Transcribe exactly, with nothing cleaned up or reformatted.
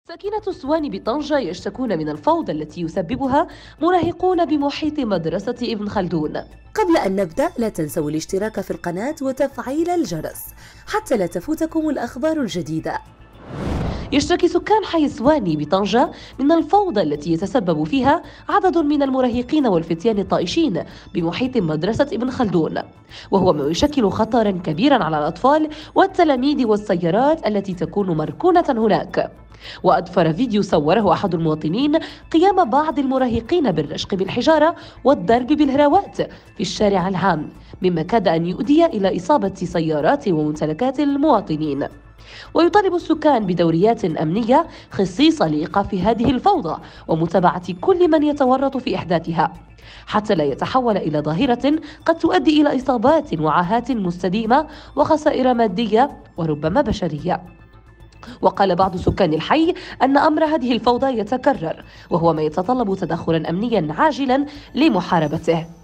سكنة سواني بطنجة يشتكون من الفوضى التي يسببها مراهقون بمحيط مدرسة ابن خلدون. قبل أن نبدأ لا تنسوا الاشتراك في القناة وتفعيل الجرس حتى لا تفوتكم الأخبار الجديدة. يشتكي سكان حي سواني بطنجة من الفوضى التي يتسبب فيها عدد من المراهقين والفتيان الطائشين بمحيط مدرسة ابن خلدون، وهو ما يشكل خطرا كبيرا على الأطفال والتلاميذ والسيارات التي تكون مركونة هناك. وأدفر فيديو صوره أحد المواطنين قيام بعض المراهقين بالرشق بالحجارة والضرب بالهراوات في الشارع العام، مما كاد أن يؤدي إلى إصابة سيارات وممتلكات المواطنين. ويطالب السكان بدوريات أمنية خصيصة لإيقاف هذه الفوضى ومتابعة كل من يتورط في إحداثها، حتى لا يتحول إلى ظاهرة قد تؤدي إلى إصابات وعاهات مستديمة وخسائر مادية وربما بشرية. وقال بعض سكان الحي أن أمر هذه الفوضى يتكرر، وهو ما يتطلب تدخلا أمنيا عاجلا لمحاربته.